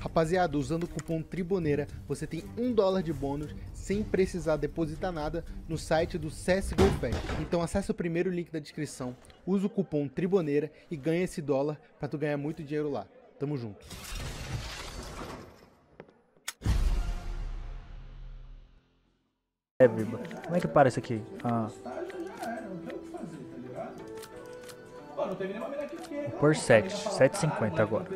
Rapaziada, usando o cupom TRIBUNEIRA, você tem $1 de bônus sem precisar depositar nada no site do CSGO Fest. Então acesse o primeiro link da descrição, usa o cupom TRIBUNEIRA e ganha esse dólar pra tu ganhar muito dinheiro lá. Tamo junto. Biba. Como é que para isso aqui? Por 7,50 agora.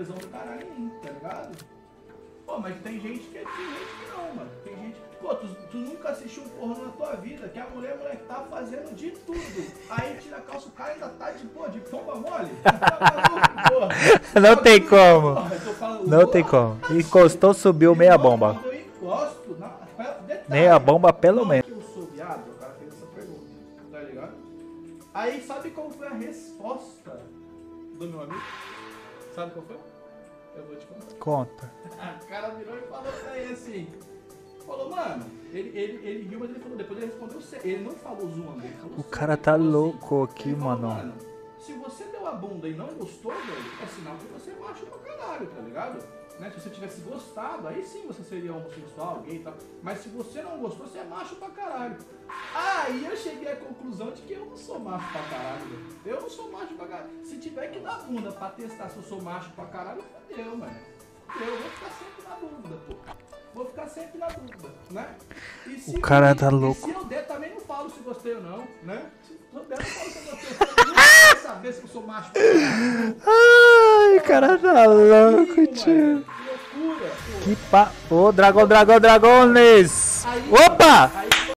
Pô, mas tem gente que não, mano. Tem gente. Pô, tu nunca assistiu um pornô na tua vida, que a mulher tá fazendo de tudo. Aí tira a calça, o cara ainda tá de pomba mole. Não tem como. Não tem como. Encostou, subiu meia bomba. Quando eu encosto, meia bomba pelo menos. Eu sou viado, o cara fez essa pergunta, tá ligado? Aí sabe qual foi a resposta do meu amigo? Sabe qual foi? Eu vou te contar. Conta. O cara virou e falou pra ele assim. Falou, mano, ele riu, mas ele falou, depois ele respondeu sério. Ele não falou zoando, ele falou O sério. cara tá louco aqui, Ele falou, mano. Se você deu a bunda e não gostou, velho, é sinal que você é macho pra caralho, tá ligado? Né? Se você tivesse gostado, aí sim você seria homossexual, gay e tal. Mas se você não gostou, você é macho pra caralho. Aí eu cheguei à conclusão de que eu não sou macho pra caralho, velho. Eu não sou macho pra caralho. Se tiver que dar bunda pra testar se eu sou macho pra caralho, fodeu, mano. Eu vou ficar sempre na dúvida, pô. Vou ficar sempre na dúvida, né? E se O cara tá louco. se eu der, também não falo se gostei ou não, né? Se eu der, não falo se eu gostei. Eu não quero saber se eu sou macho pra caralho. Ai, cara tá louco, tio. Que loucura, pô. Que pa... Ô, dragão, dragones. Opa! Aí